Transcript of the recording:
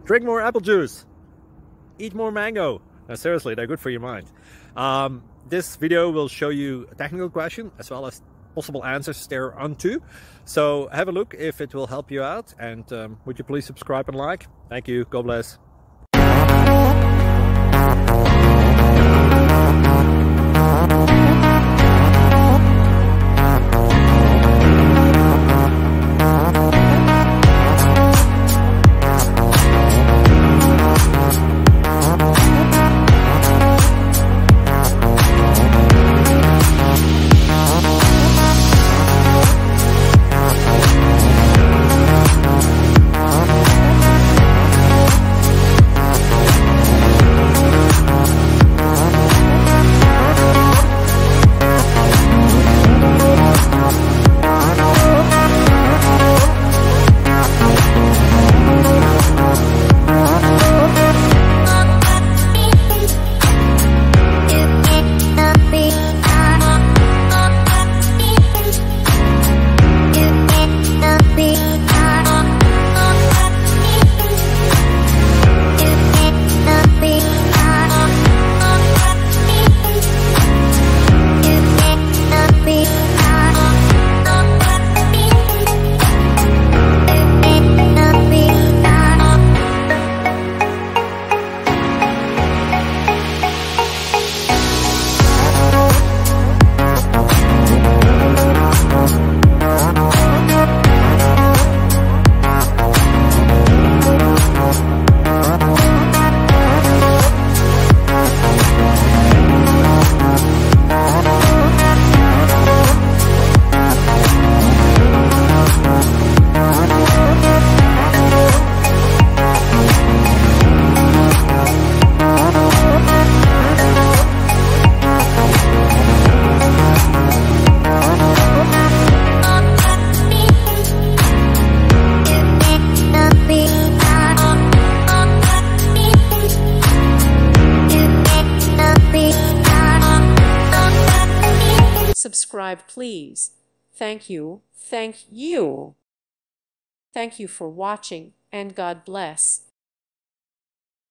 Drink more apple juice. Eat more mango. No, seriously, they're good for your mind. This video will show you a technical question as well as possible answers thereunto. So have a look if it will help you out, and would you please subscribe and like? Thank you. God bless. Subscribe, please. Thank you. Thank you. Thank you for watching, and God bless.